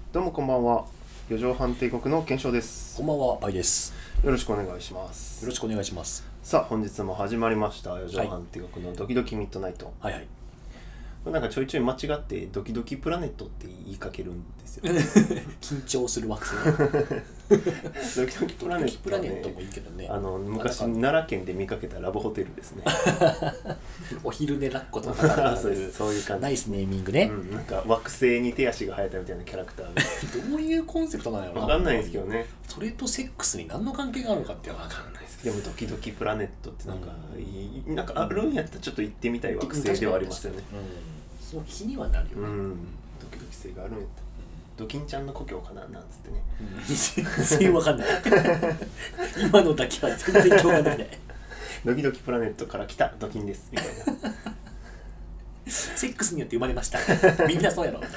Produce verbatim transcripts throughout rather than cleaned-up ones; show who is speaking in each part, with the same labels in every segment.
Speaker 1: どうもこんばんは。四畳半帝国の検証です。
Speaker 2: こんばんは、バイです。
Speaker 1: よろしくお願いします。
Speaker 2: よろしくお願いします。
Speaker 1: さあ本日も始まりました四畳半帝国のドキドキミッドナイト。
Speaker 2: はいはい。
Speaker 1: なんかちょいちょい間違ってドキドキプラネットって言いかけるんですよ。
Speaker 2: 緊張する惑星。
Speaker 1: ドキドキプラネットはね、
Speaker 2: ドキドキプラネットもいいけどね。
Speaker 1: あの昔奈良県で見かけたラブホテルですね。
Speaker 2: お昼寝ラッコとか
Speaker 1: そうです、そういう感じ。
Speaker 2: ナイスネーミングね。
Speaker 1: うん、なんか惑星に手足が生えたみたいなキャラクターで。
Speaker 2: どういうコンセプトなのよな。
Speaker 1: わかんないですけどね。
Speaker 2: それとセックスに何の関係があるのかってわかんないです。
Speaker 1: でもドキドキプラネットってなんか、うん、なんかあるんやったらちょっと行ってみたい惑星ではありますよね。
Speaker 2: うん、そう気にはなるよね。
Speaker 1: うん、ドキドキ性があるんやったら、ドキンちゃんの故郷かななんつってね。
Speaker 2: うん、全然わかんない。今のだけは全然共感できない。
Speaker 1: ドキドキプラネットから来たドキンですみたいな。
Speaker 2: セックスによって生まれました。みんなそうやろみたい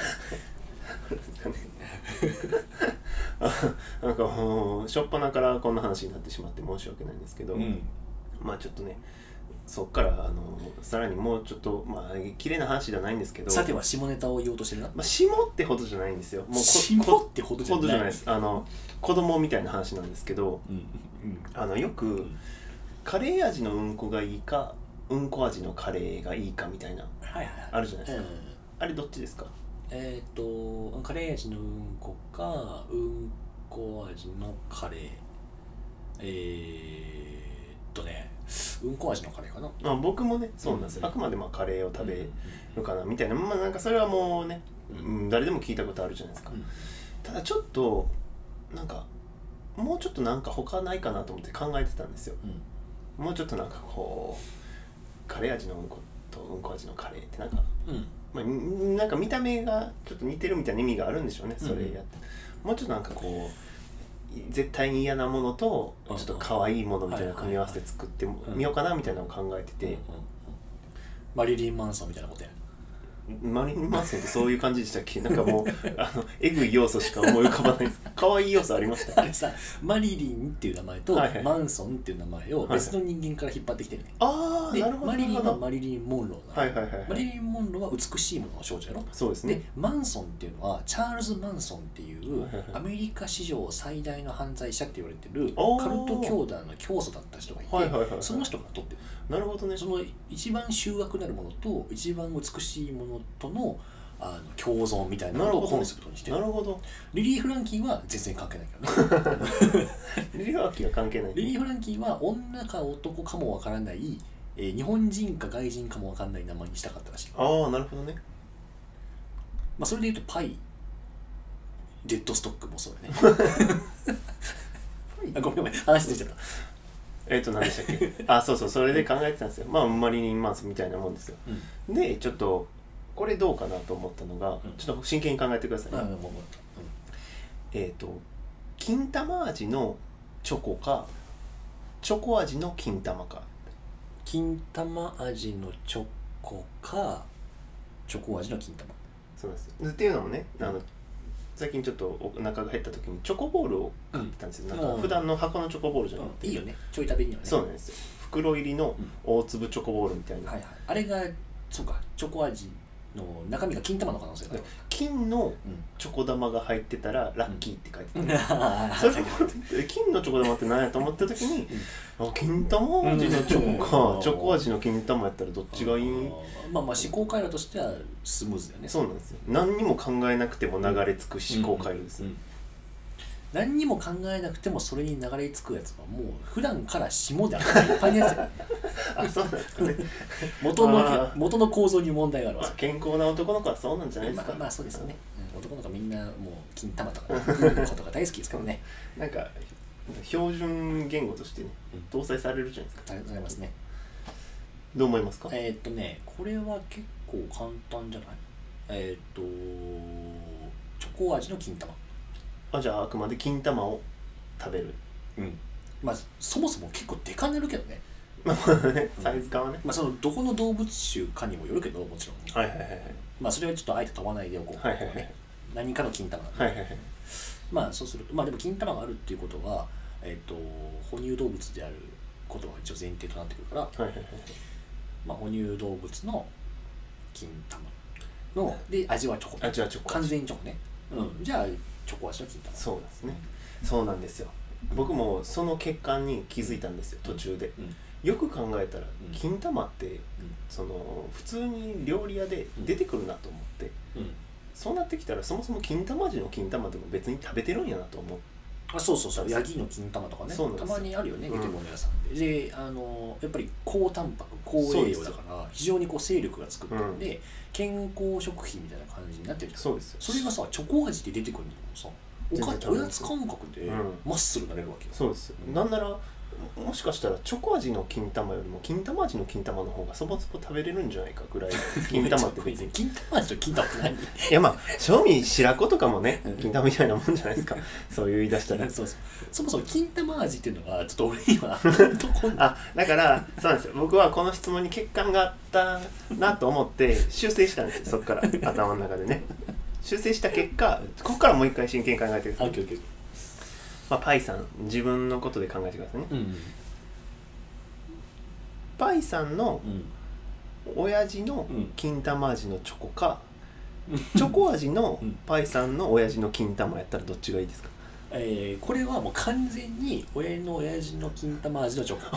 Speaker 2: な。
Speaker 1: なんかもう初っ端からこんな話になってしまって申し訳ないんですけど、うん、まあちょっとねそっからあのさらにもうちょっとまあ綺麗な話じゃないんですけど、
Speaker 2: さては下ネタを言おうとしてるな。
Speaker 1: まあ下ってほどじゃないんですよ。もう
Speaker 2: 下ってほどじゃない。
Speaker 1: ほどじゃないです。あの子供みたいな話なんですけど、うんうん、あのよく、うん、カレー味のうんこがいいかうんこ味のカレーがいいかみたいな、はいはい、あるじゃないですか、うん、あれどっちですか？
Speaker 2: えっ、ー、とカレー味のうんこかうんこ味のカレーえー、っとねうんこ味のカレーかな。
Speaker 1: あ僕もねそうなんですよ、うん、あくまでまあカレーを食べるかなみたいな、まあなんかそれはもうね、うん、誰でも聞いたことあるじゃないですか、うん、ただちょっとなんかもうちょっとなんか他ないかなと思って考えてたんですよ、うん、もうちょっとなんかこうカレー味のうんことうんこ味のカレーってなんか、うんまあ、なんか見た目がちょっと似てるみたいな意味があるんでしょうね、それやって、うん、もうちょっとなんかこう絶対に嫌なものとちょっと可愛いものみたいな組み合わせて作ってみようかなみたいなのを考えてて、
Speaker 2: マリリン・マンソンみたいなことや。
Speaker 1: マリリン・マンソンってそういう感じでしたっけ？なんかもうあのエグい要素しか思い浮かばないです。可愛い要素ありましたっけ？
Speaker 2: さマリリンっていう名前と、はいはい、マンソンっていう名前を別の人間から引っ張ってきてるね、
Speaker 1: はいはい、ああなるほど。
Speaker 2: マリリンはマリリン・モンローな、
Speaker 1: はいはいはいはい、
Speaker 2: マリリン・モンローは美しいものの少女やろ。
Speaker 1: そうですね。
Speaker 2: でマンソンっていうのはチャールズ・マンソンっていう、はいはいはい、アメリカ史上最大の犯罪者って言われてるカルト教団の教祖だった人がいて、はいはいはいはい、その人が取ってる。
Speaker 1: なるほどね。
Speaker 2: その一番醜悪なるものと一番美しいものとのあの共存みたいなのをコンセプトにしてる。
Speaker 1: なるほど。
Speaker 2: リリー・フランキーは全然関係ないけどね。
Speaker 1: リリー・フランキーは関係ない。
Speaker 2: リリー・フランキーは女か男かもわからない、えー、日本人か外人かもわからない名前にしたかったらしい。
Speaker 1: ああなるほどね。
Speaker 2: まあそれでいうとパイ、デッドストックもそうだね。あごめんごめん話ついちゃった。
Speaker 1: えっと何でしたっけ？あそうそうそれで考えてたんですよ。まあマリリン・マンソンみたいなもんですよ。うん、でちょっとこれどうかなと思ったのが、うん、ちょっと真剣に考えてくださいね。うんうん、えっと金玉味のチョコかチョコ味の金玉か。
Speaker 2: 金玉味のチョコかチョコ味の金玉。
Speaker 1: そうです。っていうのもね、あの最近ちょっとお腹が減った時にチョコボールを買ってたんですよ、うん、なんか普段の箱のチョコボールじゃなくて、
Speaker 2: うん、いいよねちょい食べにはね。
Speaker 1: そうなんですよ。袋入りの大粒チョコボールみたいな、うんはいはい、
Speaker 2: あれがそうかチョコ味の中身が金玉の可能性がある。
Speaker 1: 金のチョコ玉が入ってたらラッキーって書いてた、うん、それも金のチョコ玉って何やと思った時に、うん、あ金玉味のチョコか、うん、チョコ味の金玉やったらどっちがいい？
Speaker 2: まあまあ思考回路としてはスムーズだよね。
Speaker 1: そうなんですよ。何にも考えなくても流れ着く思考回路です、うんうんうん、
Speaker 2: 何にも考えなくてもそれに流れ着くやつはもう普段から下であるいっぱいのやつやね。
Speaker 1: あそうなんですかね。
Speaker 2: 元の元の構造に問題があるわ。
Speaker 1: 健康な男の子はそうなんじゃないですか。
Speaker 2: まあ、まあそうですね、うん、男の子みんなもう金玉とか、ね、うん、ことが大好きですからね。
Speaker 1: なんか標準言語としてね、うん、搭載されるじゃないですか。
Speaker 2: ありがとうございますね。
Speaker 1: どう思いますか？
Speaker 2: えー、っとねこれは結構簡単じゃない？えー、っとチョコ味の金玉。
Speaker 1: あじゃああくまで金玉を食べる。
Speaker 2: うんまあそもそも結構でかになるけどね。
Speaker 1: まあねサイズ感はね、
Speaker 2: まあそのどこの動物種かにもよるけどもちろん。
Speaker 1: はいはいはいはい。
Speaker 2: まあそれはちょっとあえて問わないでおこう。
Speaker 1: はいはいはい。
Speaker 2: 何かの金玉なん
Speaker 1: で、はいはいはい。
Speaker 2: まあそうするとまあでも金玉があるっていうことはえっ、ー、と哺乳動物であることが一応前提となってくるから。はいはいはい。まあ哺乳動物の金玉ので味はチョコ。
Speaker 1: 味はチョコ。
Speaker 2: 完全にチョコね。 うんじゃあチョコ味の金玉。
Speaker 1: そうですね、そうなんですよ。僕もその欠陥に気づいたんですよ途中で、
Speaker 2: うん、
Speaker 1: よく考えたら
Speaker 2: うん
Speaker 1: 金玉って、
Speaker 2: うん、
Speaker 1: その普通に料理屋で出てくるなと思って、
Speaker 2: うん、
Speaker 1: そうなってきたらそもそも金玉味の金玉でも別に食べてるんやなと思って。
Speaker 2: あそうそうそう、ヤギの金玉とかねたまにあるよね、ゲテモノ屋さんで、うん、であのやっぱり高タンパク高栄養だから非常にこう勢力がつくってるんで、うん、健康食品みたいな感じになってるじゃん。
Speaker 1: そうですよ。そ
Speaker 2: れがさチョコ味で出てくるんだけどさ、おやつ感覚でマッスルになれるわけよ、
Speaker 1: うん、そうですよ、うん、なんならもしかしたらチョコ味の金玉よりも金玉味の金玉の方がそぼそぼ食べれるんじゃないかぐらい金玉って別に
Speaker 2: 金玉味の金玉って何？い
Speaker 1: やまあ正味白子とかもね金玉みたいなもんじゃないですかそういう言い出したら
Speaker 2: そうそう、そもそも金玉味っていうのがちょっと俺には
Speaker 1: あだからそうなんですよ、僕はこの質問に欠陥があったなと思って修正したんですよそっから頭の中でね修正した結果、ここからもう一回真剣に考えてください。まあ、パイさん、自分のことで考えてくださいね。うん、パイさんの親父の金玉味のチョコか、うん、チョコ味のパイさんの親父の金玉やったらどっちがいいですか？
Speaker 2: えー、これはもう完全に親の親父の金玉味のチョコ。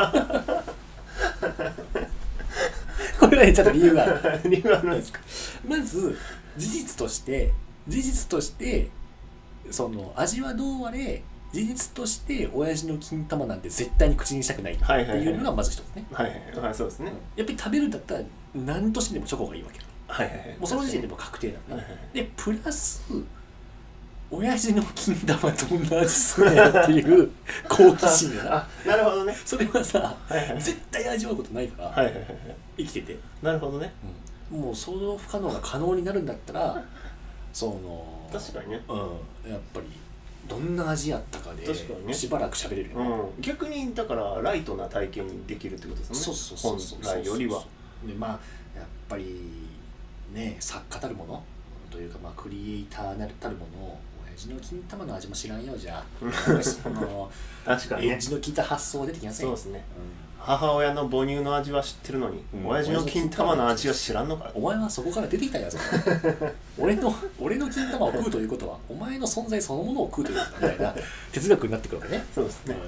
Speaker 2: これはねちょっと理由がある。
Speaker 1: 理由があるんですか？
Speaker 2: まず事実として事実としてその味はどうあれ事実として親父の金玉なんて絶対に口にしたくないっていうのがまず一つね。
Speaker 1: はいはいはい、はい、そうですね。
Speaker 2: やっぱり食べるんだったら何としてでもチョコがいいわけよ。
Speaker 1: はいはいはい。
Speaker 2: もうその時点でも確定なのね。
Speaker 1: はいはい、
Speaker 2: でプラス親父の金玉どんな味するやっていう好奇心が
Speaker 1: あなるほどね。
Speaker 2: それはさ、
Speaker 1: はいはい、
Speaker 2: 絶対味わうことないから、
Speaker 1: はいはいはい、
Speaker 2: 生きてて。
Speaker 1: なるほどね。
Speaker 2: うん、もうその不可能が可能になるんだったらその
Speaker 1: 確かにね、
Speaker 2: うん、やっぱりどんな味やったかでしばらく喋れるよね、
Speaker 1: うん、逆にだからライトな体験にできるってことですね。
Speaker 2: そうそうそうそう
Speaker 1: 本来よりは
Speaker 2: でまあやっぱりね作家たるものというか、まあ、クリエイターなるたるもの親父の金玉の味も知らんようじゃその
Speaker 1: 確かにね、
Speaker 2: エッジの効いた発想が出てきません。
Speaker 1: そうですね、うん、母親の母乳の味は知ってるのに、うん、親父の金玉の味は知らんのか。
Speaker 2: お前はそこから出てきたやつ俺の俺の金玉を食うということはお前の存在そのものを食うということだみたいな哲学になってくるわけね。
Speaker 1: そうですね、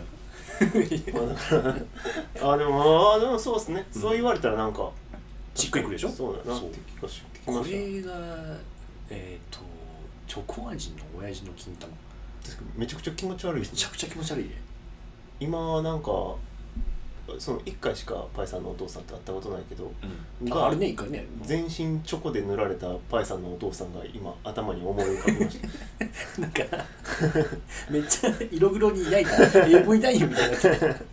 Speaker 1: うん、あでもあでもそうですね、うん、そう言われたらなんか
Speaker 2: しっくりくるでしょ。
Speaker 1: そうだなって気がしてきました。
Speaker 2: これがえっ、ー、とチョコ味の親父の金玉
Speaker 1: めちゃくちゃ気持ち悪いですね。
Speaker 2: めちゃくちゃ気持ち悪いね。
Speaker 1: 今なんかそのいっかいしかパイさんのお父さんと会ったことないけど、
Speaker 2: うん、あるねいっかいね。
Speaker 1: 全身チョコで塗られたパイさんのお父さんが今頭に思い浮かびました
Speaker 2: なんかめっちゃ色黒に焼いた エーブイ 男優みたいになってる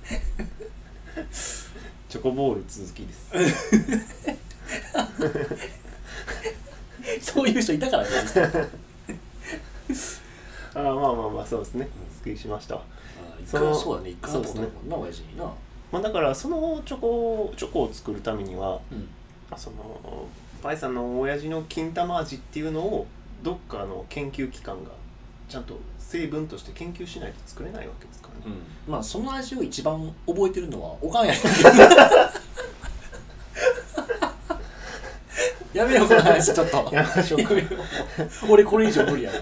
Speaker 1: チョコボール続きです
Speaker 2: そういう人いたからね
Speaker 1: あまあまあまあそうですね、すっきりしました。
Speaker 2: そのそうだね、いっかいと思ったもんな、親父にな。
Speaker 1: まあだからそのチョコチョコを作るためには、
Speaker 2: うん、
Speaker 1: そのパイさんの親父の金玉味っていうのをどっかの研究機関がちゃんと成分として研究しないと作れないわけですからね。
Speaker 2: うん、まあその味を一番覚えてるのはおかんややめようこの話ちょっと
Speaker 1: やめましょうか
Speaker 2: 俺これ以上無理や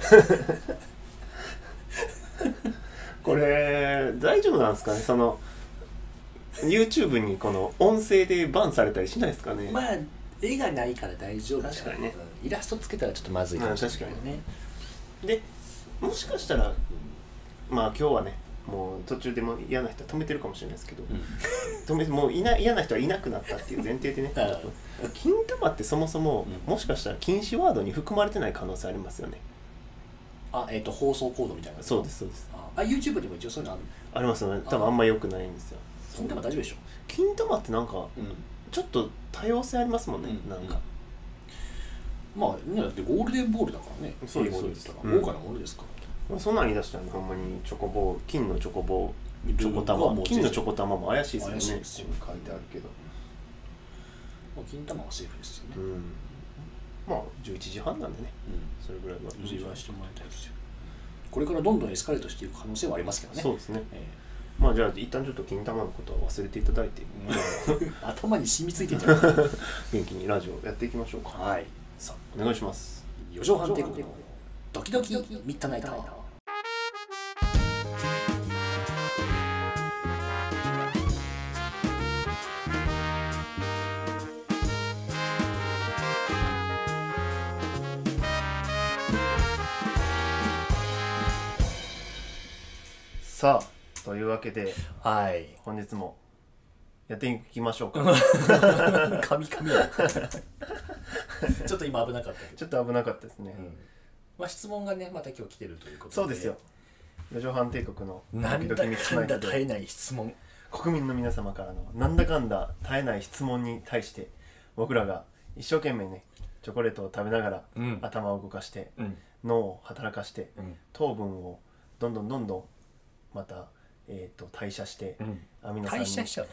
Speaker 1: これ大丈夫なんですかね、その YouTube にこの音声でバンされたりしないですかね。
Speaker 2: まあ絵がないから大丈夫。
Speaker 1: 確かにね、
Speaker 2: イラストつけたらちょっとまずいかもしれないね。
Speaker 1: 確かにね。でもしかしたらまあ今日はねもう途中でも嫌な人は止めてるかもしれないですけど、うん、止めもういな嫌な人はいなくなったっていう前提でね金玉ってそもそも、うん、もしかしたら禁止ワードに含まれてない可能性ありますよね。
Speaker 2: あ、えっ、ー、と放送コードみたいな。
Speaker 1: そうですそうです。
Speaker 2: あ、YouTube でも一応そういうのある。
Speaker 1: ありますよね。多分あんま良くないんですよ。
Speaker 2: 金玉大丈夫でしょ。
Speaker 1: 金玉ってなんか、うん、ちょっと多様性ありますもんね、うん、なんか、
Speaker 2: うん、まあねだってゴールデンボールだからね。
Speaker 1: そうですそうです。
Speaker 2: 豪華なものですから、
Speaker 1: うん、そんなん言い出したら、ね、ほんまにチョコボー金のチョコボーチョコ玉金のチョコ玉も怪しいですよね。怪しいですよ。書いてあるけど、
Speaker 2: まあ、金玉はセーフですよね。
Speaker 1: うん、まあじゅういちじはんなんでね、うん、それぐらいは
Speaker 2: 自分はしてもらいたいですよ。これからどんどんエスカレートしていく可能性はありますけどね。
Speaker 1: そうですね、
Speaker 2: え
Speaker 1: ー、まあじゃあ一旦ちょっと金玉のことは忘れていただいて、
Speaker 2: うん、頭に染みついてんじゃん
Speaker 1: 元気にラジオやっていきましょうか。
Speaker 2: はい、
Speaker 1: さあお願いします。
Speaker 2: 四畳半帝国のドキドキミッドナイト。
Speaker 1: さあというわけで、
Speaker 2: はい、
Speaker 1: 本日もやっていきましょうか。
Speaker 2: 神々やちょっと今危なかったけど、
Speaker 1: ちょっと危なかったですね、うん、
Speaker 2: まあ、質問がねまた今日来てるということで。
Speaker 1: そうですよ。四畳半帝国の
Speaker 2: なんだかんだ絶えない質問、
Speaker 1: 国民の皆様からのなんだかんだ絶えない質問に対して僕らが一生懸命ねチョコレートを食べながら、うん、頭を動かして、うん、脳を働かして、うん、糖分をどんどんどんどんまた、えー、と代謝して、うん、アミノ酸に
Speaker 2: 代謝しちゃう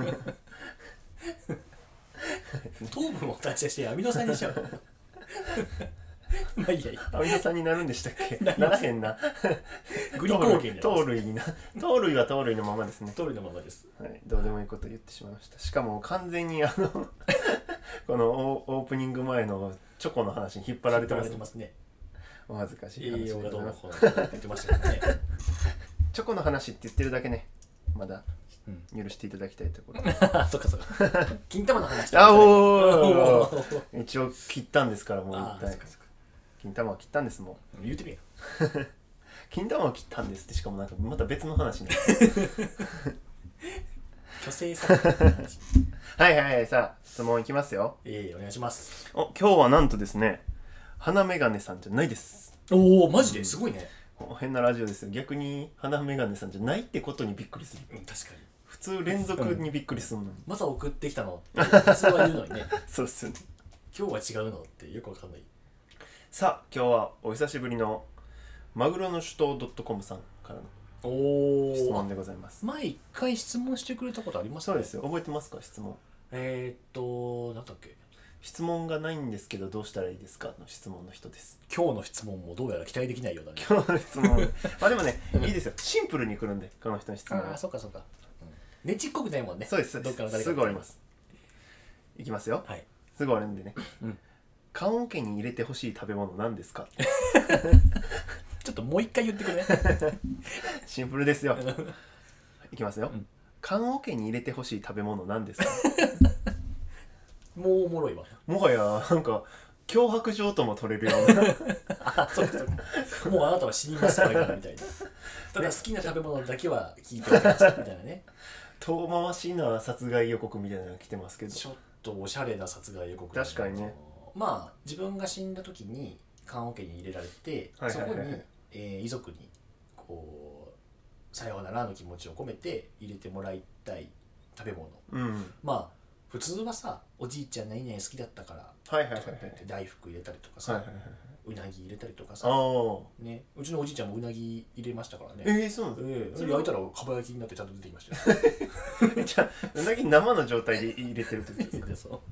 Speaker 2: の糖分を代謝してアミノ酸にしちゃうのまあいいやいや、
Speaker 1: アミノ酸になるんでしたっけならへんな
Speaker 2: グリコーゲン
Speaker 1: 糖類にな糖類は糖類のままですね。
Speaker 2: 糖類のままです、
Speaker 1: はい、どうでもいいこと言ってしまいました。しかも完全にあのこのオープニング前のチョコの話に引っ張られてます、
Speaker 2: ますね。
Speaker 1: お恥ずかしい話
Speaker 2: でございます。栄養がどうもこう言ってましたからね
Speaker 1: チョコの話って言ってるだけねまだ許していただきたいところ、うん、
Speaker 2: そっかそっか金玉の話
Speaker 1: あおー一応切ったんですからもう一体金玉は切ったんですも
Speaker 2: ん。言うてみよ
Speaker 1: 金玉は切ったんですってしかもなんかまた別の話になる
Speaker 2: 虚勢された話
Speaker 1: はいはいはい、さあ質問いきますよ。
Speaker 2: ええ、お願いします。
Speaker 1: お、今日はなんとですね鼻メガネさんじゃないです。
Speaker 2: おおマジですごいね。
Speaker 1: 変なラジオですよ。逆に鼻メガネさんじゃないってことにびっくりする、
Speaker 2: うん、確かに
Speaker 1: 普通連続にびっくりするのに、うん、
Speaker 2: また送ってきたのって普通は言うのにね
Speaker 1: そうっすよね。
Speaker 2: 今日は違うのってよくわかんない。
Speaker 1: さあ今日はお久しぶりのマグロの首都 .com さんからの質問でございます。
Speaker 2: 前一回質問してくれたことあります
Speaker 1: ね。そうですよ。覚えてますか質問。
Speaker 2: えー、っと何だっけ。
Speaker 1: 質問がないんですけどどうしたらいいですかの質問の人です。
Speaker 2: 今日の質問もどうやら期待できないようだね。
Speaker 1: 今日の質問まあでもねいいですよ。シンプルに来るんでこの人の質問は。
Speaker 2: ああそうかそうか、うん、ねちっこくないもんね。
Speaker 1: そうです。どっかの誰かすぐ終わります。いきますよ。はい、すぐ終わるんでね、うん、棺桶に入れてほしい食べ物何ですか
Speaker 2: ちょっともう一回言ってくれ
Speaker 1: シンプルですよいきますよ、うん、棺桶に入れてほしい食べ物何ですか
Speaker 2: もうおもろいわ。
Speaker 1: もはやなんか脅迫状とも取れるような
Speaker 2: あ、そうかそうかもうあなたは死にますからみたいなただ好きな食べ物だけは聞いておきますみたいなね
Speaker 1: 遠回しな殺害予告みたいなのが来てますけど、
Speaker 2: ちょっとおしゃれな殺害予告。
Speaker 1: 確かにね。
Speaker 2: まあ自分が死んだ時に棺桶に入れられて、はいはいはいはい、そこに、えー、遺族にこうさようならの気持ちを込めて入れてもらいたい食べ物、うん、まあ普通はさおじいちゃん何々好きだったから
Speaker 1: はいはいはいはい、
Speaker 2: 大福入れたりとかさ、はいはいはい、うなぎ入れたりとかさ、ね、うちのおじいちゃんもうなぎ入れましたからね。
Speaker 1: えー、そうなんですか。
Speaker 2: えー、焼いたらかば焼きになってちゃんと出てきましたよ
Speaker 1: じゃあうなぎ生の状態で入れてるってことですか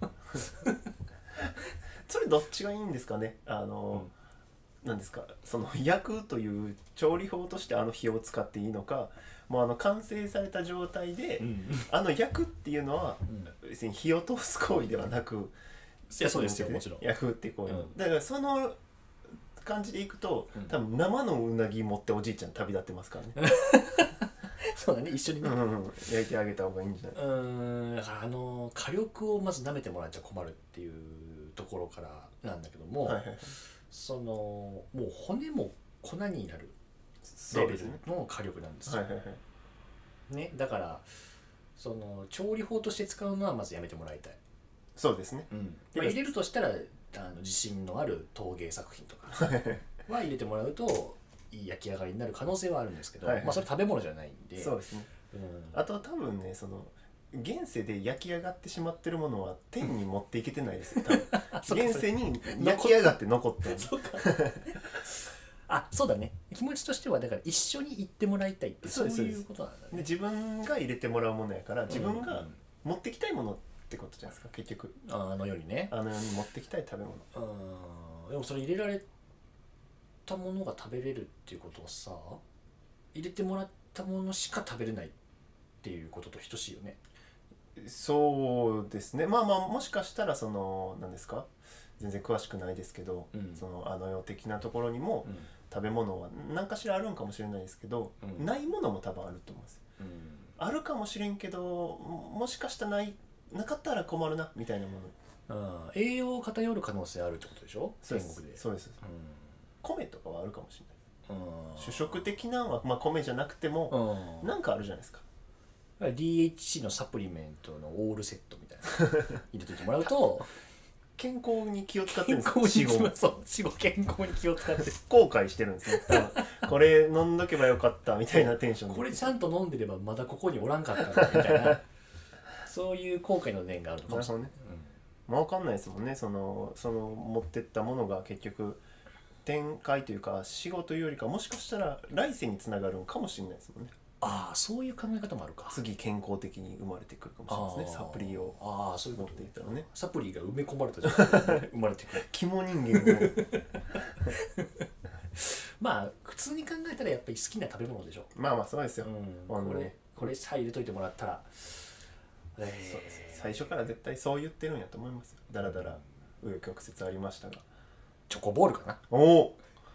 Speaker 1: それどっちがいいんですかね。あの、うん、なんですかその焼くという調理法としてあの火を使っていいのか、もうあの完成された状態で、うん、あの焼くっていうのは、うん、別に火を通す行為ではなく、
Speaker 2: いやそうですよもちろん
Speaker 1: 焼くって行為、うん、だからその感じでいくと、うん、多分生のうなぎ持っておじいちゃん旅立ってますからね
Speaker 2: そうだね一緒にね、うん
Speaker 1: うん、焼いてあげた方がいいんじゃない。
Speaker 2: うーんだからあの火力をまず舐めてもらっちゃ困るっていうところからなんだけども、はいはいはい、そのもう骨も粉になるレベルの火力なんですよ、はいはいはいね、だからその調理法として使うのはまずやめてもらいたい。
Speaker 1: そうですね、
Speaker 2: うんまあ、入れるとしたらあの自信のある陶芸作品とかは入れてもらうといい焼き上がりになる可能性はあるんですけど、はいはい、まあ、それ食べ物じゃないんで。
Speaker 1: そうですね、うん、あとは多分ねその現世で焼き上がってしまってるものは天に持っていけてないですよ多分現世に焼き上がって残ってる
Speaker 2: そうかあ、そうだね。気持ちとしてはだから一緒に行ってもらいたいってそういうことなんだね。
Speaker 1: で自分が入れてもらうものやから自分が持ってきたいものってことじゃないですか結局。
Speaker 2: あの世にね。
Speaker 1: あの世に持ってきたい食べ物。
Speaker 2: うん。でもそれ入れられたものが食べれるっていうことはさ、入れてもらったものしか食べれないっていうことと等しいよね。
Speaker 1: そうですね。まあまあもしかしたらその何ですか。 全然詳しくないですけど、
Speaker 2: うん、
Speaker 1: そのあの世的なところにも、うん、食べ物は何かしらあるんかもしれないですけど、うん、ないものも多分あると思うんですよ、うん、あるかもしれんけどもしかしたらないなかったら困るなみたいなも
Speaker 2: の、うん、栄養偏る可能性あるってことでしょ。
Speaker 1: 天国で。そうです、うん、米とかはあるかもしれない、うん、主食的なのは、まあ、米じゃなくても、うん、なんかあるじゃないですか。
Speaker 2: ディーエイチシー のサプリメントのオールセットみたいな入れといてもらうと
Speaker 1: 健康に気を使ってるんです
Speaker 2: よ。死後そう死後健康に気を使って
Speaker 1: 後悔してるんですよこれ飲んどけばよかったみたいなテンションで
Speaker 2: これちゃんと飲んでればまだここにおらんかったんだみたいなそういう後悔の念があるのかもしれないね、
Speaker 1: うん、まあ分かんないですもんね。そのその持ってったものが結局展開というか仕事というよりかもしかしたら来世につながるのかもしれないですもんね。
Speaker 2: ああそういう考え方もあるか。
Speaker 1: 次健康的に生まれてくるかもしれないですね。サプリを
Speaker 2: ああそういう
Speaker 1: 持っていったらね。
Speaker 2: サプリが埋め込まれたじゃん生まれてくる
Speaker 1: 肝人間の
Speaker 2: まあ普通に考えたらやっぱり好きな食べ物でしょ。
Speaker 1: まあまあそうですよ、
Speaker 2: うん、これこれさえ入れといてもらったら、
Speaker 1: えー、そうです。最初から絶対そう言ってるんやと思いますよ。だらだら紆余曲折ありましたが
Speaker 2: チョコボールかな。
Speaker 1: おお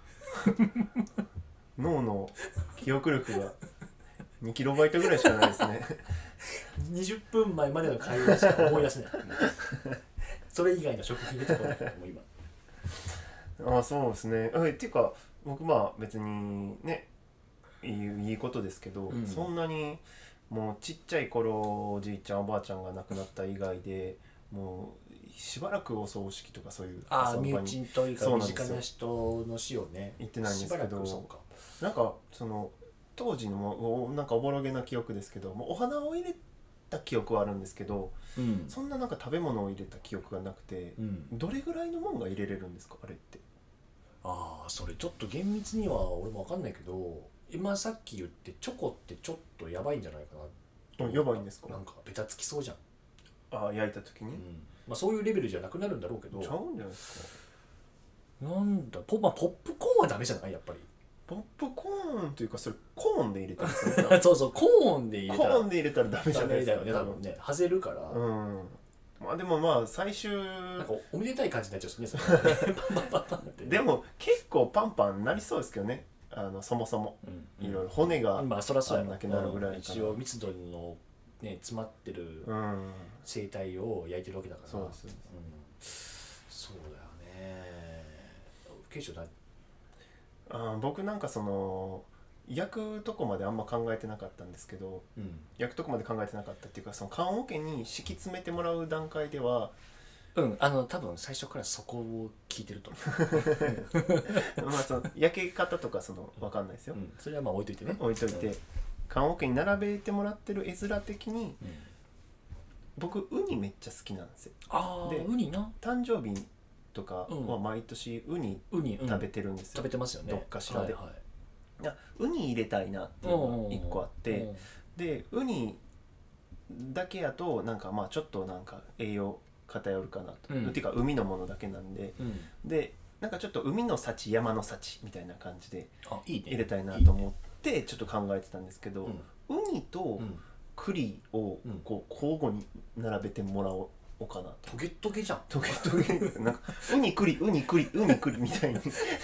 Speaker 1: 脳の記憶力がにキロバイトぐらいしかないですね
Speaker 2: にじゅっぷんまえまでの会話しか思い出せないそれ以外の食品出てこないからもう
Speaker 1: 今ああそうですね。えっていうか僕まあ別にねいい、いいことですけど、うん、そんなにもうちっちゃい頃おじいちゃんおばあちゃんが亡くなった以外でもうしばらくお葬式とかそういう
Speaker 2: ああ身内というか身近な人の死をね
Speaker 1: 言ってないんですけど、なんかその当時のもなんかおぼろげな記憶ですけどもお花を入れた記憶はあるんですけど、うん、そんななんか食べ物を入れた記憶がなくて、うん、どれぐらいのもんが入れれるんですかあれって。
Speaker 2: ああそれちょっと厳密には俺も分かんないけど今さっき言ってチョコってちょっとやばいんじゃないかな。
Speaker 1: やばいんですか。
Speaker 2: なんかベタつきそうじゃん。
Speaker 1: ああ焼いた時に、うん
Speaker 2: まあ、そういうレベルじゃなくなるんだろうけど
Speaker 1: ちゃうんじゃないです
Speaker 2: か。なんだポ、まあ、ポップコーンはダメじゃないやっぱり。
Speaker 1: ポップコーンというかそれコーンで入れた
Speaker 2: らそうそうコーンで入れたら
Speaker 1: コーンで入れたらダメじゃないですか。
Speaker 2: ダメだよね多分ね外れるから。
Speaker 1: うんまあでもまあ最終
Speaker 2: なんかおめでたい感じになっちゃうんですねパンパンパンパンってね。
Speaker 1: でも結構パンパンなりそうですけどね。あのそもそも、うん、いろいろ骨があんだけなるぐらいから、うん、
Speaker 2: 一応密度の、ね、詰まってる生態を焼いてるわけだから、
Speaker 1: そうです、うん、
Speaker 2: そうだよね。ケイショだ
Speaker 1: あ僕なんかその焼くとこまであんま考えてなかったんですけど、うん、焼くとこまで考えてなかったっていうかその棺桶に敷き詰めてもらう段階では
Speaker 2: うんあの多分最初からそこを聞いてると
Speaker 1: 思うまあその焼け方とかその分かんないですよ、うん、
Speaker 2: それはまあ置いといてね
Speaker 1: 置いといて、うん、棺桶に並べてもらってる絵面的に、うん、僕ウニめっちゃ好きなんですよ。
Speaker 2: あ
Speaker 1: で
Speaker 2: ウニな
Speaker 1: 誕生日とかは毎年ウニ食べてるんですよ、
Speaker 2: 食べてますよね
Speaker 1: どっかしらで、
Speaker 2: はいはい、
Speaker 1: いやウニ入れたいなっていうのがいっこあってでウニだけやとなんかまあちょっとなんか栄養偏るかなと、うん、っていうか海のものだけなんで、うん、でなんかちょっと海の幸山の幸みたいな感じで入れたいなと思ってちょっと考えてたんですけど、うん、ウニと栗をこう交互に並べてもらおうかなと。
Speaker 2: トゲトゲじゃん。
Speaker 1: トゲトゲなんかウニ栗ウニ栗ウニ栗みたいに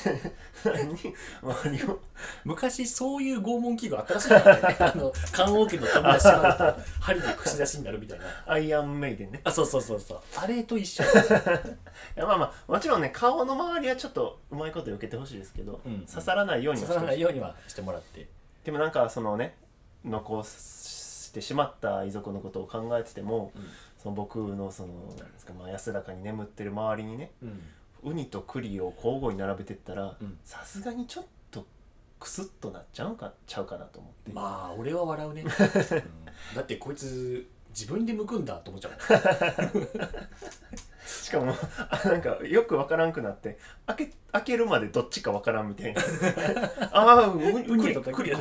Speaker 1: 周りを
Speaker 2: 昔そういう拷問器具あったらしいからねあの棺桶の飛び出しが針で串出しになるみたいな
Speaker 1: アイアンメイデンね。
Speaker 2: あそうそうそうそうあれと一緒い
Speaker 1: やまあまあもちろんね顔の周りはちょっとうまいこと避けてほしいですけど、うん、刺さらないようには
Speaker 2: 刺さらないようにはしてもらって。
Speaker 1: でもなんかそのね残してしまった遺族のことを考えてても、うんその僕のそのなんですか、まあ、安らかに眠ってる周りにね、うん、ウニと栗を交互に並べてったらさすがにちょっとクスッとなっちゃうかちゃうかなと思って。
Speaker 2: まあ俺は笑うね、うん、だってこいつ自分で剥くんだと思っちゃう
Speaker 1: しかもなんかよくわからんくなって開け、開けるまでどっちかわからんみたいなああウニと栗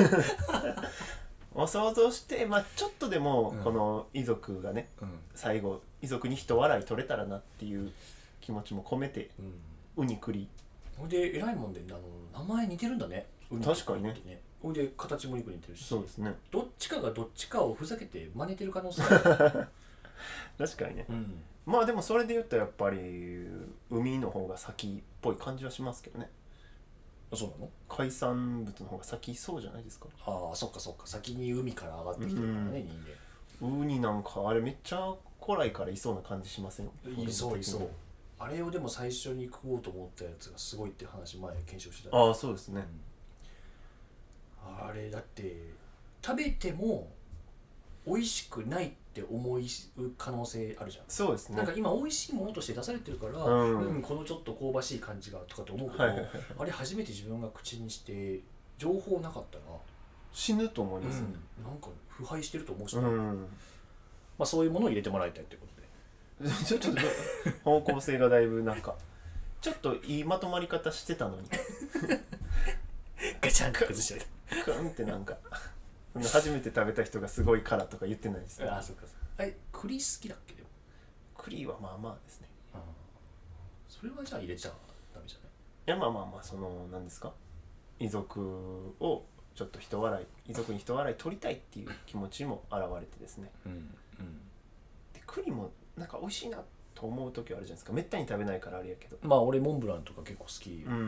Speaker 1: 想像して、まあ、ちょっとでもこの遺族がね、うん、最後遺族に一笑い取れたらなっていう気持ちも込めて、うん、ウニ栗
Speaker 2: ほいで偉いもんであの名前似てるんだね。
Speaker 1: ウニ確かにね。
Speaker 2: ほいで形もよく似てるし
Speaker 1: そうですね。
Speaker 2: どっちかがどっちかをふざけて真似てる可能性ある
Speaker 1: 確かにね、
Speaker 2: うん、
Speaker 1: まあでもそれで言うとやっぱり海の方が先っぽい感じはしますけどね。
Speaker 2: そうなの？
Speaker 1: 海産物の方が先そうじゃないですか。
Speaker 2: ああ、そっかそっか、先に海から上がってきてるからね、
Speaker 1: うん、
Speaker 2: 人間。
Speaker 1: ウニなんかあれめっちゃ古来からいそうな感じしません？
Speaker 2: いそういそう。あれをでも最初に食おうと思ったやつがすごいって話前検証してた、
Speaker 1: ね、ああそうですね、
Speaker 2: うん、あれだって食べても美味しくないって思う可能性あるじゃん。
Speaker 1: そうですね。
Speaker 2: なんか今美味しいものとして出されてるから、
Speaker 1: うん、
Speaker 2: うん、このちょっと香ばしい感じがとかと思うけど、はいはいはい、あれ初めて自分が口にして情報なかったら
Speaker 1: 死ぬと思いますね、
Speaker 2: うん、なんか腐敗してると思うし、
Speaker 1: うん、
Speaker 2: まあそういうものを入れてもらいたいってことで
Speaker 1: ちょっと方向性がだいぶなんかちょっといいまとまり方してたのに
Speaker 2: ガチャンって崩しちゃう
Speaker 1: クンってなんか初めて食べた人がすごい辛とか言ってないですね。
Speaker 2: ああ、そっかそっか。え、栗好きだっけ？でも
Speaker 1: 栗はまあまあですね。
Speaker 2: あ、それはじゃあ入れちゃダメじゃない？
Speaker 1: いやまあまあまあ、その何ですか、遺族をちょっと人笑い遺族に人笑い取りたいっていう気持ちも現れてですね、
Speaker 2: うんうん、
Speaker 1: で栗もなんか美味しいなと思う時はあるじゃないですか。めったに食べないからあれやけど、
Speaker 2: まあ俺モンブランとか結構好き、
Speaker 1: うん、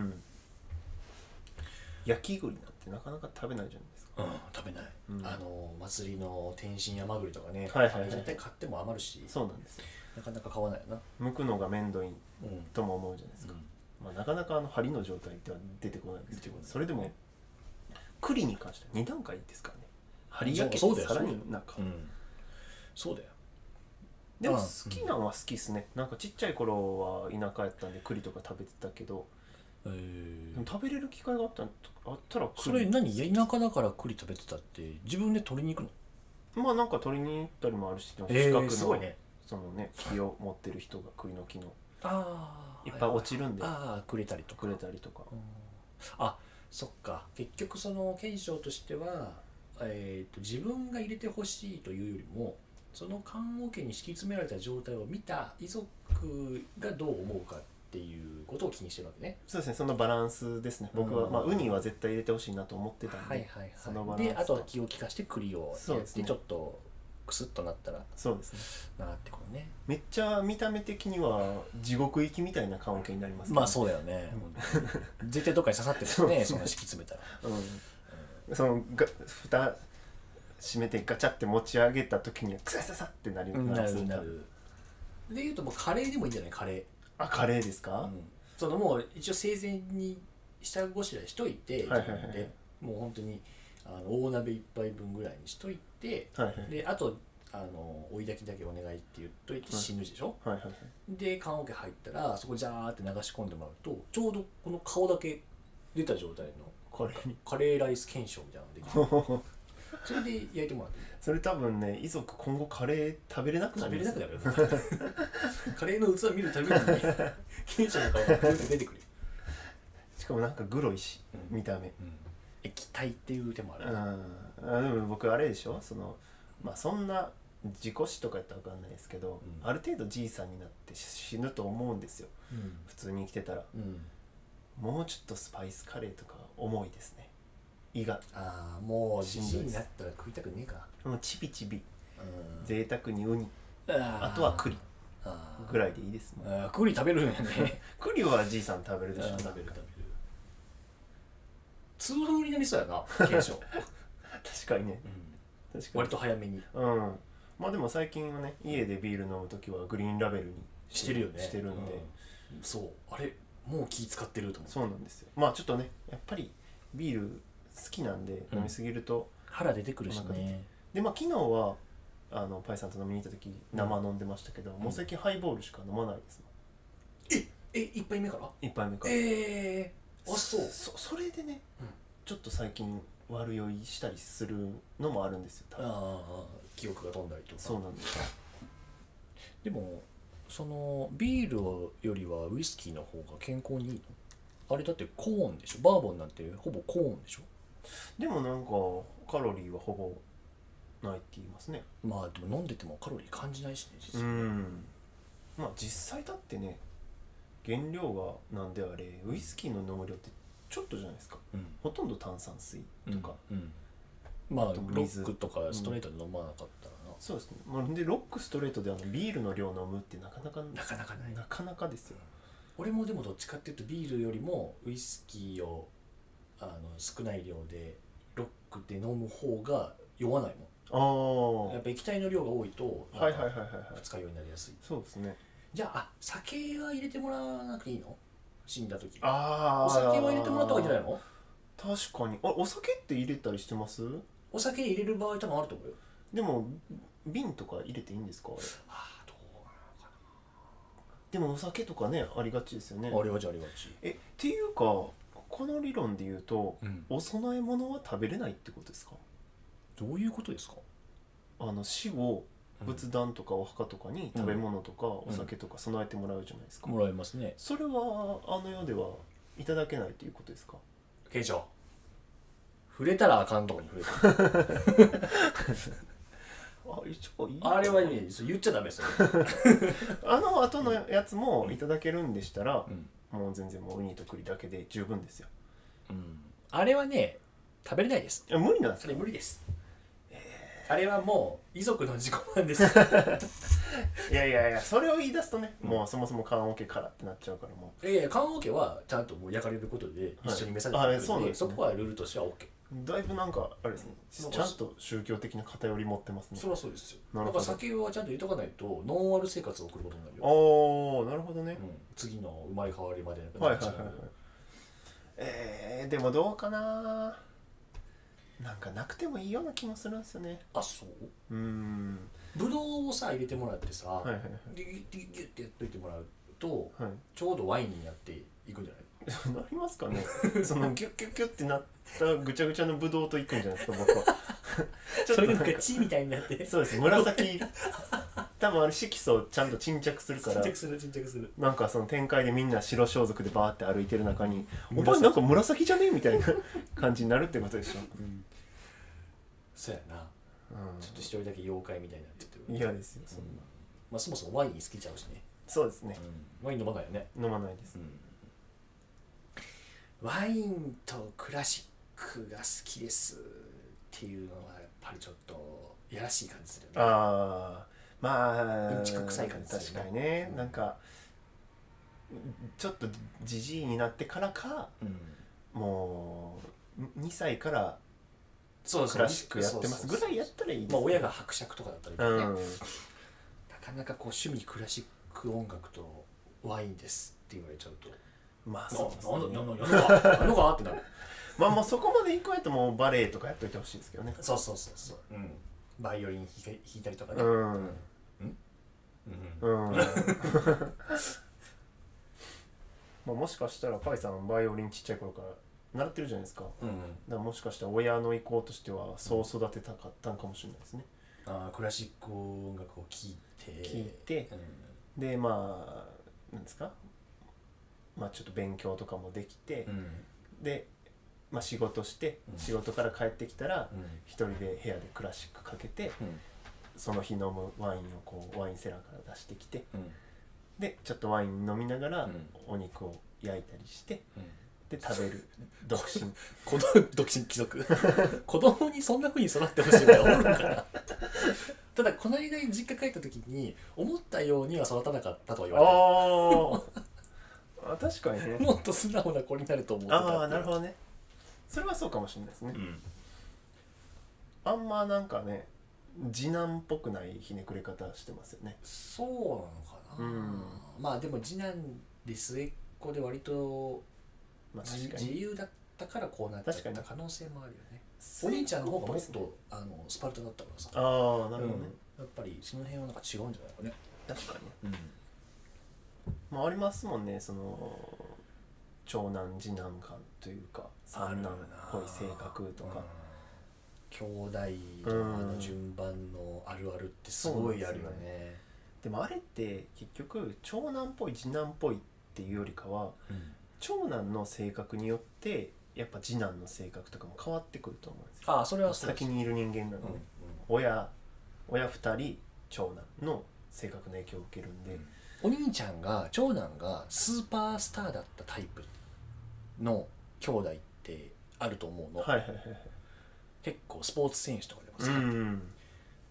Speaker 1: 焼き栗なんてなかなか食べないじゃないですか。
Speaker 2: うん、食べない、うん、あの祭りの天津山栗とかね、
Speaker 1: はいはいはい、
Speaker 2: 絶対買っても余るし、
Speaker 1: そうなんですよ、
Speaker 2: なかなか買わないよな。
Speaker 1: 剥くのが面倒いとも思うじゃないですか、うん、まあ、なかなかあの針の状態では出てこないですけど、それでも栗に関してはに段階ですからね。針焼けてさらになんか、
Speaker 2: うん、そうだよ。
Speaker 1: でも好きなのは好きですね、うん、なんかちっちゃい頃は田舎やったんで栗とか食べてたけど、えー、でも食べれる機会があったあったら栗。
Speaker 2: それ何、田舎だから栗食べてたって自分で取りに行く
Speaker 1: の？まあなんか取りに行ったりもあるし、近くの、
Speaker 2: えー、すごいね、
Speaker 1: そのね木を持ってる人が栗の木の
Speaker 2: あ
Speaker 1: いっぱい落ちるんで、
Speaker 2: ああくれたりとか
Speaker 1: くれたりとか、
Speaker 2: あ、そっか、結局その検証としては、えー、と自分が入れてほしいというよりもその棺桶に敷き詰められた状態を見た遺族がどう思うかっていうことを気にしてるわけね。
Speaker 1: そうですね、そのバランスですね。僕は、うん、まあウニは絶対入れてほしいなと思ってたんで、
Speaker 2: はいはいはい、
Speaker 1: そのバランス
Speaker 2: であとは気を利かして栗をやってちょっとクスッとなったら、
Speaker 1: そうですね、
Speaker 2: なってことね。め
Speaker 1: っちゃ見た目的には地獄行きみたいな棺桶になりますね。
Speaker 2: まあそうだよね、うん、絶対どっかに刺さってるよねその敷き詰めたら、うん
Speaker 1: うん、そのが蓋閉めてガチャって持ち上げた時にはクサササってなります。
Speaker 2: なるなる。でいうともうカレーでもいいんじゃない？カレー。
Speaker 1: あ、カレーですか？うん、
Speaker 2: そのもう一応生前に下ごしらえしといて、はいはいはい、でもう本当にあの大鍋一杯分ぐらいにしといて、はいはい、であとあの追い炊きだけお願いって言っといて死ぬでしょ、はいはいはい、で棺桶入ったらそこジャーって流し込んでもらうとちょうどこの顔だけ出た状態のカレー、カレーライス検証みたいなのができるそれで焼いてもらっていい。
Speaker 1: それ多分ね、遺族今後カレー食べれなくなるんですよ。
Speaker 2: 食べれなくなるカレーの器見るたびに検証の顔がプーって出てくる。
Speaker 1: しかもなんかグロいし、うん、見た目、うん、
Speaker 2: 液体っていう手もある。
Speaker 1: あ、でも僕あれでしょ、そのまあそんな事故死とかやったら分かんないですけど、うん、ある程度じいさんになって死ぬと思うんですよ、うん、普通に生きてたら、うん、もうちょっとスパイスカレーとか重いですね。胃が、
Speaker 2: ああ、もうじじいになったら食いたくねえか。
Speaker 1: もうチビチビ、うん、贅沢にウニ、 あ, あとは栗ぐらいでいいですもん。
Speaker 2: あ、栗食べるんやね
Speaker 1: 栗はじいさん食べるでしょ。
Speaker 2: 食べる食べる。痛風になりそうやな検証確
Speaker 1: かにね、
Speaker 2: うん、確かに割と早めに。
Speaker 1: うん、まあでも最近はね、家でビール飲むときはグリーンラベルに
Speaker 2: してるよね。
Speaker 1: してるんで、
Speaker 2: うん、そう、あれもう気使ってると思って。
Speaker 1: そうなんですよ。まあちょっとね、やっぱりビール好きなんで、飲みすぎると、うん、
Speaker 2: 腹出てくるしね。
Speaker 1: で、まあ昨日はあのパイさんと飲みに行った時生飲んでましたけど、うん、もう最近ハイボールしか飲まないです
Speaker 2: もん。ええ、一杯目から
Speaker 1: 一杯目から。
Speaker 2: ええー、あ、そう。
Speaker 1: そ, それでね、うん、ちょっと最近悪酔いしたりするのもあるんですよ。
Speaker 2: ああ、記憶が飛んだりとか。
Speaker 1: そうなんですよ。
Speaker 2: でもそのビールよりはウイスキーの方が健康にいいの？あれだってコーンでしょ。バーボンなんてほぼコーンでしょ。
Speaker 1: でもなんかカロリーはほぼないって言いますね。
Speaker 2: まあでも飲んでてもカロリー感じないしね、実際。うん、
Speaker 1: まあ実際だってね、原料がなんであれウイスキーの飲む量ってちょっとじゃないですか、うん、ほとんど炭酸水とか、うんうん、
Speaker 2: まあロックとかストレートで飲まなかったらな、
Speaker 1: そうですね。まあ、でロックストレートであのビールの量飲むってなかなか
Speaker 2: なかなかない
Speaker 1: なかなかですよ。
Speaker 2: 俺もでもどっちかっていうとビールよりもウイスキーをあの少ない量でロックで飲む方が酔わないもん。ああやっぱ液体の量が多いと
Speaker 1: はいはいはいはい
Speaker 2: 二日酔いになりやすい。
Speaker 1: そうですね。
Speaker 2: じゃあ、あ酒は入れてもらわなくていいの？死んだ時。
Speaker 1: ああ
Speaker 2: お酒は入れてもらった方がいいんじゃないの？
Speaker 1: 確かに。あお酒って入れたりしてます？
Speaker 2: お酒入れる場合多分あると思うよ。
Speaker 1: でも瓶とか入れていいんですか？あれ
Speaker 2: あどうなのか
Speaker 1: でもお酒とかねありがちですよね。
Speaker 2: な。ありがちありがち。
Speaker 1: えっていうかこの理論で言うと、
Speaker 2: うん、
Speaker 1: お供え物は食べれないってことですか？
Speaker 2: どういうことですか？
Speaker 1: あの死後仏壇とかお墓とかに食べ物とかお酒とか備えてもらうじゃないですか、
Speaker 2: もらえますね。
Speaker 1: それはあの世ではいただけないということですか？
Speaker 2: ケイチョ触れたらあかんとこに触れた
Speaker 1: あ一応いい
Speaker 2: あれはいい言っちゃダメですよ
Speaker 1: あの後のやつもいただけるんでしたら、
Speaker 2: うん、
Speaker 1: もう全然もうウニと栗だけで十分ですよ、
Speaker 2: うん、あれはね食べれないです。
Speaker 1: いや無理なんですか？
Speaker 2: あれ無理です、えー、あれはもう遺族の自己満です
Speaker 1: いやいやいやそれを言い出すとね、うん、もうそもそも棺桶からってなっちゃうからもう
Speaker 2: いやいや棺桶はちゃんともう焼かれることで一緒に召されてるので、はい、そうなんですね、そこはルールとしては OK。
Speaker 1: だいぶなんかあれですね、ちゃんと宗教的な偏り持ってますね。
Speaker 2: そりゃそうですよ。だから酒はちゃんと入れとかないとノンアル生活を送ることになるよ。
Speaker 1: おーなるほどね、
Speaker 2: うん、次の生まれ変わりまで
Speaker 1: はいはいはいはい。えー、でもどうかな、なんかなくてもいいような気もするんですよね。
Speaker 2: あそう
Speaker 1: うーん
Speaker 2: ぶどうをさ入れてもらってさ、
Speaker 1: はいはいはい、
Speaker 2: ギュギュッギュッギュッってやっといてもらうと、
Speaker 1: はい、
Speaker 2: ちょうどワインになっていくんじゃない
Speaker 1: なりますかねそのギュッギュッギュッってなったぐちゃぐちゃのブドウといくんじゃないですか僕は
Speaker 2: ちょっとなんか血みたいになって
Speaker 1: そうです紫多分あれ色素ちゃんと沈着するから
Speaker 2: 沈着する沈着する
Speaker 1: なんかその展開でみんな白装束でバーって歩いてる中にお前なんか紫じゃねみたいな感じになるってことでしょ、うん、
Speaker 2: そうやな、うん、ちょっと一人だけ妖怪みたいになってて
Speaker 1: 嫌ですよそんな、うん、
Speaker 2: まあそもそもワイン好きちゃうしね。
Speaker 1: そうですね、
Speaker 2: うん、ワイン飲まないよね。
Speaker 1: 飲まないです、うん
Speaker 2: ワインとクラシックが好きですっていうのはやっぱりちょっといやらしい感じするよね。
Speaker 1: ああまあ
Speaker 2: うんちく臭い感じする
Speaker 1: よね。確かにね、うん、なんかちょっとじじいになってからか、うん、もうにさいからクラシックやってますぐらいやったらいいです、ね、
Speaker 2: まあ親が伯爵とかだったらいいね、うん、なかなかこう趣味クラシック音楽とワインですって言われちゃうと
Speaker 1: まあそうですね。
Speaker 2: なんだなんだなんだなんだってなる。
Speaker 1: まあもうそこまでいくやともうバレエとかやっといてほしいですけどね。
Speaker 2: そうそうそうそう。うん。バイオリン弾いたりとかね。
Speaker 1: うん。うん。うん。うん、まあもしかしたらパイさんバイオリンちっちゃい頃から習ってるじゃないですか。うん。だからもしかしたら親の意向としてはそう育てたかったんかもしれないですね。
Speaker 2: ああクラシック音楽を聴いて。
Speaker 1: 聴いて、うん、でまあなんですか。まあ、ちょっと勉強とかもできて、うん、で、まあ、仕事して、うん、仕事から帰ってきたら、うん、一人で部屋でクラシックかけて、うん、その日飲むワインをこうワインセラーから出してきて、うん、でちょっとワイン飲みながら、うん、お肉を焼いたりして、うん、で食べる独身
Speaker 2: 子供独身貴族子供にそんな風に育ってほしいのがおるのかなただこの間に実家帰った時に思ったようには育たなかったとは言われてあ
Speaker 1: あ確かにね
Speaker 2: もっと素直な子になると思ってた。
Speaker 1: ああなるほどね。それはそうかもしれないですね、うん、あんまなんかね次男っぽくないひねくれ方してますよね。
Speaker 2: そうなのかな、うん、まあでも次男で末っ子で割と、まあ、自由だったからこうなっちゃった可能性もあるよね。お兄ちゃんの方がもっとあのスパルタだったからさ。
Speaker 1: ああなるほどね、
Speaker 2: うん、やっぱりその辺はなんか違うんじゃないかね。
Speaker 1: 確かに、うんまあ、ありますもんねその長男次男感というか三男っぽい性格とか、
Speaker 2: うん、兄弟のあの順番のあるあるってすごいあるよね、うん、で, ね
Speaker 1: でもあれって結局長男っぽい次男っぽいっていうよりかは、うん、長男の性格によってやっぱ次男の性格とかも変わってくると思うんですよ。
Speaker 2: ああそれはそう
Speaker 1: 先にいる人間なので、うんうん、親親ふたり長男の性格の影響を受けるんで、うん
Speaker 2: お兄ちゃんが長男がスーパースターだったタイプの兄弟ってあると思うの、
Speaker 1: はいはいはい、
Speaker 2: 結構スポーツ選手とかでもさ、
Speaker 1: うん、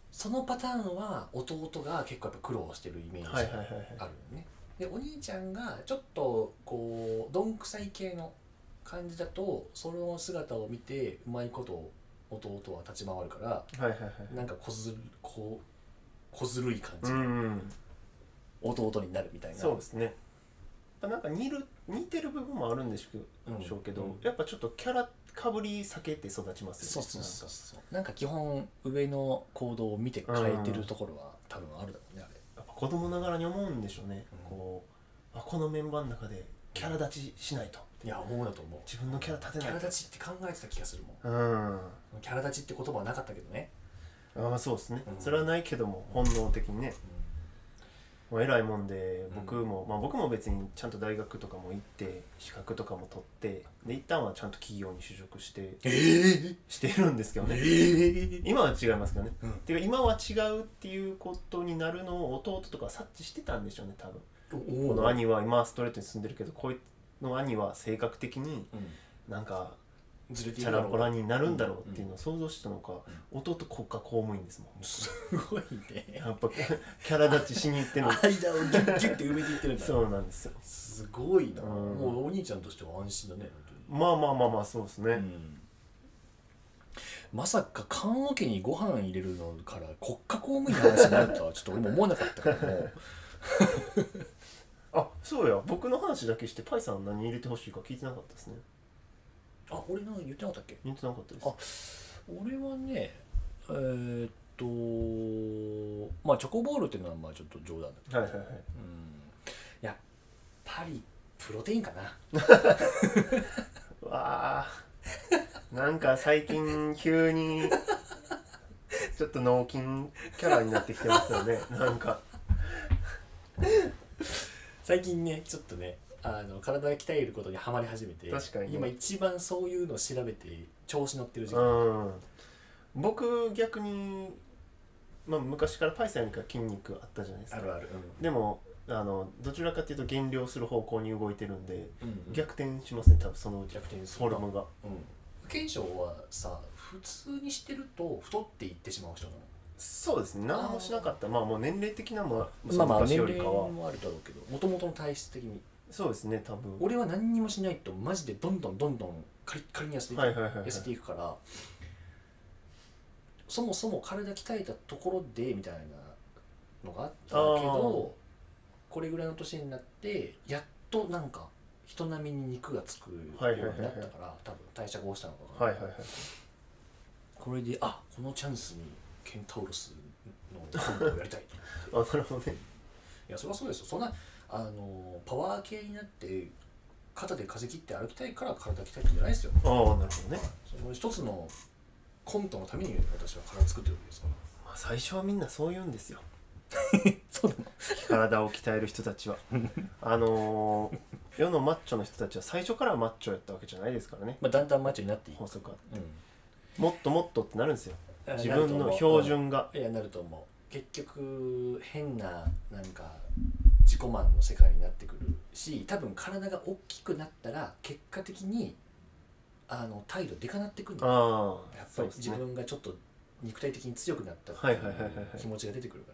Speaker 2: そのパターンは弟が結構やっぱ苦労してるイメージがあるよね。でお兄ちゃんがちょっとこうどんくさい系の感じだとその姿を見てうまいこと弟は立ち回るから、
Speaker 1: はいはいはい、
Speaker 2: なんか小ずるこう小ずるい感じ、
Speaker 1: うんうん、
Speaker 2: 弟になるみたいな。
Speaker 1: そうですね。なんか似る似てる部分もあるんでしょうけど、うんうん、やっぱちょっとキャラかぶり避けて育ちますよね。
Speaker 2: そうそうそうそう。なんか基本上の行動を見て変えてるところは多分あるだろうね、あれ。
Speaker 1: やっぱ子供ながらに思うんでしょうね。うん、こうあこのメンバーの中でキャラ立ちしないと。
Speaker 2: いや思うだと思う。
Speaker 1: 自分のキャラ立てないと。
Speaker 2: キャラ立ちって考えてた気がするも
Speaker 1: ん。うん。
Speaker 2: キャラ立ちって言葉はなかったけどね。
Speaker 1: ああそうですね、うん。それはないけども本能的にね。うん、もう偉いもんで僕も、うん、まあ僕も別にちゃんと大学とかも行って資格とかも取ってで一旦はちゃんと企業に就職して、
Speaker 2: えー、
Speaker 1: してるんですけどね、
Speaker 2: えー、
Speaker 1: 今は違いますけどね、
Speaker 2: うん、
Speaker 1: ていうか今は違うっていうことになるのを弟とか察知してたんでしょうね多分。この兄は今はストレートに住んでるけどこいの兄は性格的になんかチャランポラになるんだろうっていうのを想像したのか、うん、弟国家公務員ですもん。
Speaker 2: すごいね。
Speaker 1: やっぱキャラ立ちしに行っての
Speaker 2: 間をギュッギュッて埋めていってるんだ。
Speaker 1: そうなんですよ。
Speaker 2: すごいな、うん、もうお兄ちゃんとしては安心だね
Speaker 1: 本当に。まあまあまあまあそうですね、うん、
Speaker 2: まさか棺桶にご飯入れるのから国家公務員の話になるとはちょっと俺も思わなかったからもう
Speaker 1: あ、そうや僕の話だけしてパイさん何入れてほしいか聞いてなかったですね。
Speaker 2: あ、俺の言ってなかったっけ？
Speaker 1: 言ってなかったです。
Speaker 2: あ、俺はねえー、っとまあチョコボールっていうのはまあちょっと冗談だけど、
Speaker 1: はいはいはい、うん、
Speaker 2: やっぱりプロテインかな
Speaker 1: わあなんか最近急にちょっと脳筋キャラになってきてますよねなんか
Speaker 2: 最近ねちょっとねあの体が鍛えることにはまり始めて、
Speaker 1: 確かに、ね、
Speaker 2: 今一番そういうのを調べて調子乗ってる時期、
Speaker 1: うん、僕逆に、まあ、昔からパイセンよりか筋肉あったじゃないですか。
Speaker 2: あるある、
Speaker 1: うん、でもあのどちらかというと減量する方向に動いてるんで、
Speaker 2: うんうん、
Speaker 1: 逆転しますね多分そのうち
Speaker 2: 逆転す
Speaker 1: るフォルムが、うん、
Speaker 2: 健翔はさ普通にしてると太っていってしまう人なの？
Speaker 1: そうですね何もしなかったまあもう年齢的なもの
Speaker 2: まあまあ年齢もあるだろうけどもともとの体質的に
Speaker 1: そうですね多分
Speaker 2: 俺は何にもしないとマジでどんどんどんどんカリッカリに痩せていく、はいはいはいはい、痩せていくからそもそも体鍛えたところでみたいなのがあったけどこれぐらいの年になってやっとなんか人並みに肉がつくようになったから、はいはいはいはい、多分代謝が落ちたのかな、
Speaker 1: はいはいはい、
Speaker 2: これであこのチャンスにケンタウロスのコントをやりたい
Speaker 1: とあなるほどね。
Speaker 2: いやそれはそうですよ。そんなあのパワー系になって肩で風切って歩きたいから体鍛えてるんじゃないですよ。
Speaker 1: ああなるほどね。
Speaker 2: その一つのコントのために私は体作ってるわけですから。
Speaker 1: まあ、最初はみんなそう言うんですよ
Speaker 2: そうなの
Speaker 1: 体を鍛える人たちはあのー、世のマッチョの人たちは最初からマッチョやったわけじゃないですからね、
Speaker 2: まあ、だんだんマッチョになっていく
Speaker 1: 法則あって、うん、もっともっとってなるんですよ自分の標準が。
Speaker 2: いやなると思う。結局変ななんか自己満の世界になってくるし多分体が大きくなったら結果的にあの態度でかなってくるんだよ。やっぱり自分がちょっと肉体的に強くなったっていう気持ちが出てくるから、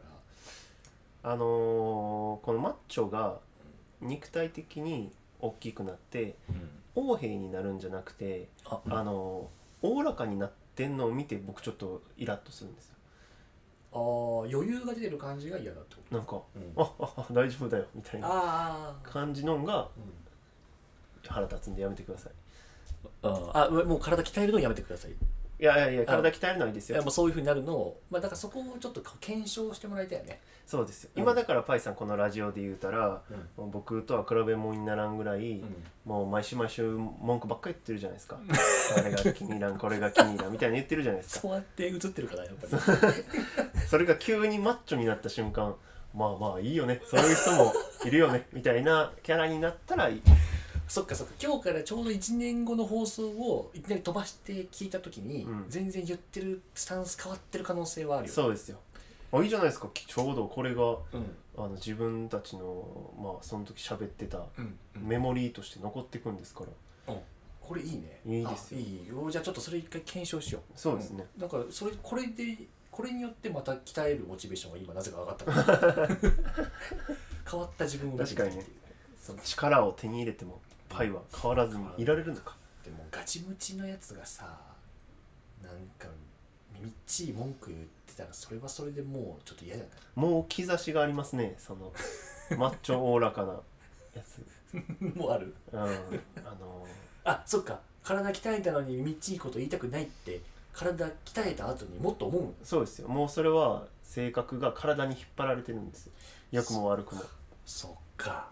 Speaker 1: あのー、このマッチョが肉体的に大きくなって横柄になるんじゃなくて、あ、あのー、おおらかになってんのを見て僕ちょっとイラッとするんですよ。
Speaker 2: あ余裕が出てる感じが嫌だってこと。
Speaker 1: なんか、うん、ああ大丈夫だよみたいな感じのが腹立つんでやめてください。
Speaker 2: ああもう体鍛えるのやめてください。
Speaker 1: いやいやいや体鍛えるのはいいですよ。
Speaker 2: いやもうそういう風になるのを、まあ、だからそこをちょっと検証してもらいたいよね。
Speaker 1: そうですよ、うん、今だからパイさんこのラジオで言うたら、うん、もう僕とは比べ物にならんぐらい、うん、もう毎週毎週文句ばっかり言ってるじゃないですかあれが気に入らんこれが気に入らんみたいな言ってるじゃないですか。
Speaker 2: そうやって映ってるからやっぱり
Speaker 1: それが急にマッチョになった瞬間まあまあいいよねそういう人もいるよねみたいなキャラになったらいい
Speaker 2: そっかそっか今日からちょうどいちねんごの放送をいきなり飛ばして聞いた時に、うん、全然言ってるスタンス変わってる可能性はあるよ。
Speaker 1: そうですよ。あいいじゃないですかちょうどこれが、うん、あの自分たちのまあその時喋ってたメモリーとして残っていくんですから、
Speaker 2: うん、これいいね。
Speaker 1: いいですよ。
Speaker 2: いいよじゃあちょっとそれ一回検証しよう。
Speaker 1: そうですね、
Speaker 2: うん、だからそれこれでこれによってまた鍛えるモチベーションが今なぜか上がった変わった自分を見てきたっていう。
Speaker 1: 確かにね、その力を手に入れてもパイは変わらずにいられるのか。
Speaker 2: でもガチムチのやつがさ、なんかみっちい文句言ってたらそれはそれでもうちょっと嫌じゃない？
Speaker 1: もう兆しがありますね、そのマッチョおおらかなやつ
Speaker 2: もうある？
Speaker 1: うん、あの
Speaker 2: あ、そっか、体鍛えたのにみっちいこと言いたくないって体鍛えた後にもっと思う。
Speaker 1: そうですよ、もうそれは性格が体に引っ張られてるんですよ、良くも悪くも。
Speaker 2: そっか。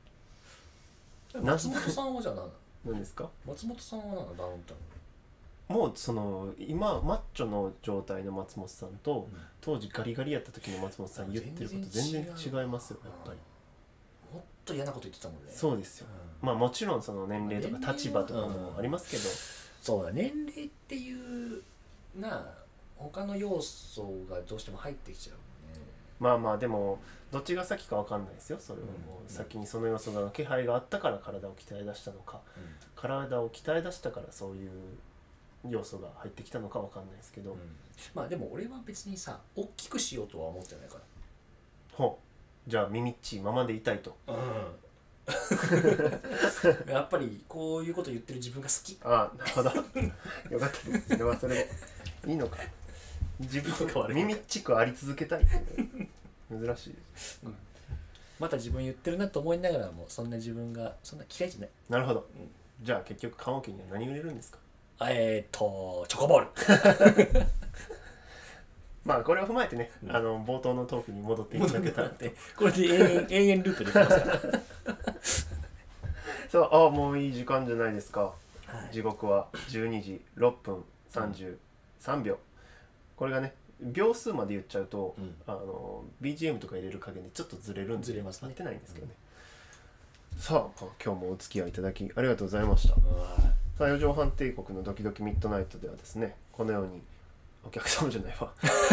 Speaker 2: 松本さんはじゃあ何なの？
Speaker 1: 何ですか？
Speaker 2: 松本さんは何なの？ダウンタウン
Speaker 1: もうその今マッチョの状態の松本さんと、うん、当時ガリガリやった時の松本さん言ってること全然違いますよ、やっぱり。
Speaker 2: もっと嫌なこと言ってたもんね。
Speaker 1: そうですよ、うん、まあもちろんその年齢とか立場とかもありますけど、うん、
Speaker 2: そうだ、年齢っていうな他の要素がどうしても入ってきちゃうもんね。
Speaker 1: まあまあでもどっちが先か分かんないですよ、それはもう、うん、先にその要素が気配があったから体を鍛え出したのか、うん、体を鍛え出したからそういう要素が入ってきたのか分かんないですけど、うん、
Speaker 2: まあでも俺は別にさ大きくしようとは思ってないから。
Speaker 1: ほう、じゃあ耳っちいままでいたいと、うん、
Speaker 2: やっぱりこういうこと言ってる自分が好き。
Speaker 1: ああ、なるほどよかったです。それはそれでいいのか。自分が耳っちくあり続けたいっていう珍しい、
Speaker 2: うん、また自分言ってるなと思いながらもそんな自分がそんな嫌いじゃない。
Speaker 1: なるほど、うん、じゃあ結局棺桶には何売れるんですか？
Speaker 2: えーっとチョコボール
Speaker 1: まあこれを踏まえてね、うん、あの冒頭のトークに戻っていただけたらって
Speaker 2: これで永遠永遠ループできますから
Speaker 1: そう、ああもういい時間じゃないですか、はい、時刻はじゅうにじろっぷんさんじゅうさんびょう、これがね秒数まで言っちゃうと、うん、あの ビージーエム とか入れる加減でちょっとずれるんで
Speaker 2: ずれますね、
Speaker 1: 合ってないんですけどね、うん、さあ今日もお付き合いいただきありがとうございました。さあよじょうはん帝国のドキドキミッドナイトではですね、このようにお客様じゃないわ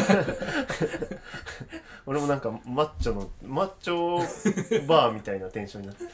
Speaker 1: 俺もなんかマッチョのマッチョバーみたいなテンションになって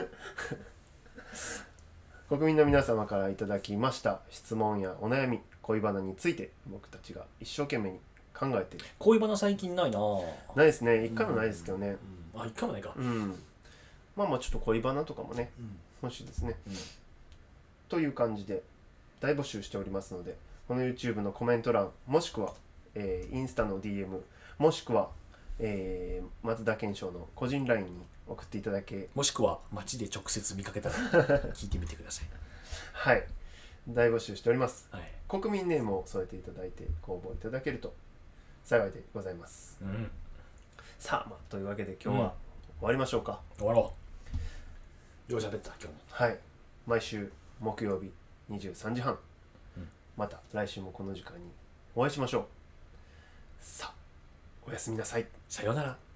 Speaker 1: 国民の皆様からいただきました質問やお悩み、恋バナについて僕たちが一生懸命に考えて。
Speaker 2: 恋バナ最近ないな。
Speaker 1: ないですね、一回もないですけどね、
Speaker 2: うんうん、あ、一回もないか、
Speaker 1: うん、まあまあちょっと恋バナとかもね、うん、欲しいですね、うん、という感じで大募集しておりますので、この YouTube のコメント欄もしくは、えー、インスタの ディーエム もしくは、えー、松田健翔の個人 ライン に送っていただけ、
Speaker 2: もしくは街で直接見かけたら聞いてみてください
Speaker 1: はい、大募集しております、
Speaker 2: はい、
Speaker 1: 国民ネームを添えていただいてご応募いただけると幸いでございます、うん、さあ、まあ、というわけで今日は終わりましょうか、
Speaker 2: うん、終わろう。ようしゃべった今日も。
Speaker 1: はい、毎週木曜日にじゅうさんじはん、うん、また来週もこの時間にお会いしましょう。さあ、おやすみなさい。
Speaker 2: さようなら。